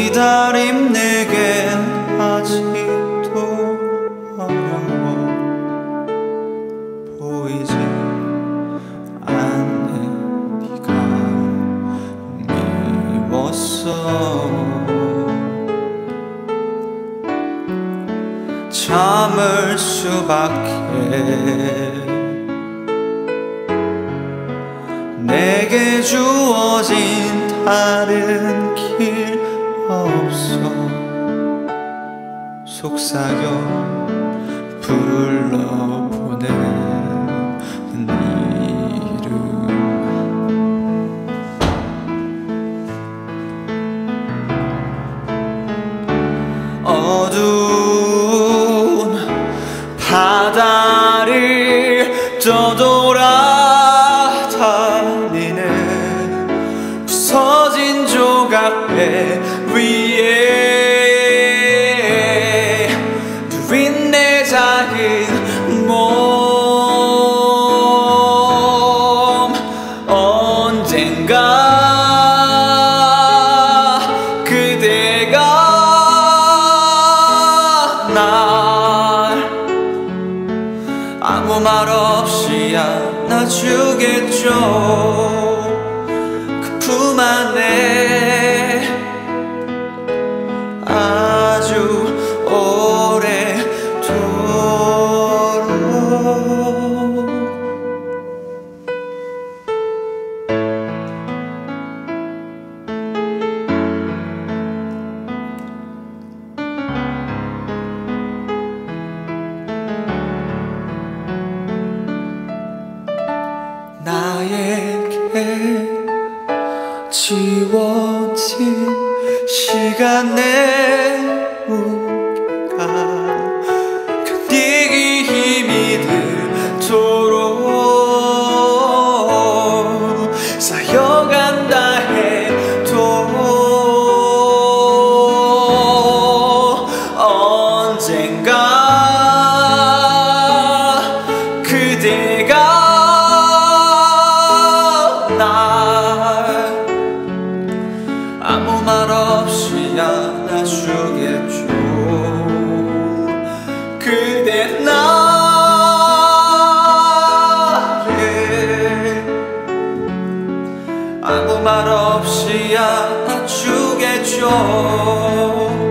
기다림 내겐 아직도 어려워 보이지 않네. 네가 미웠어. 참을 수밖에. 내게 주어진 다른 길 없어. 속삭여 불러보낸 이름. 어두운 바다를 떠돌아다니는 부서진 조각배 위에 누린 내 작은 몸. 언젠가 그대가 날 아무 말 없이 안아주겠죠. 그 품 안에 아주 오래도록. 나에게 지워진 시간의 무게가 견디기 힘이 들도록 쌓여간다 해도 언젠가 그대가 아무 말 없이 안아주겠죠. 그대 나를 아무 말 없이 안아주겠죠.